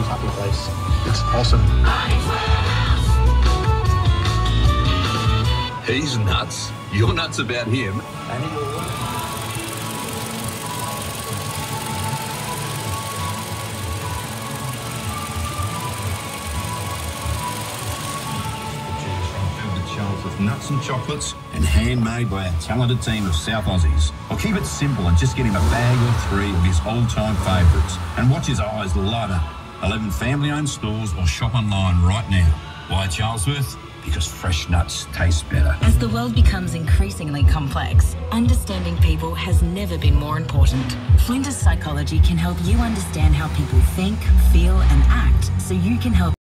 happy place. It's awesome. He's nuts. You're nuts about him. With nuts and chocolates and handmade by our talented team of South Aussies. I'll keep it simple and just get him a bag or 3 of his all-time favourites and watch his eyes light up. 11 family-owned stores or shop online right now. Why Charlesworth? Because fresh nuts taste better. As the world becomes increasingly complex, understanding people has never been more important. Flinders Psychology can help you understand how people think, feel and act so you can help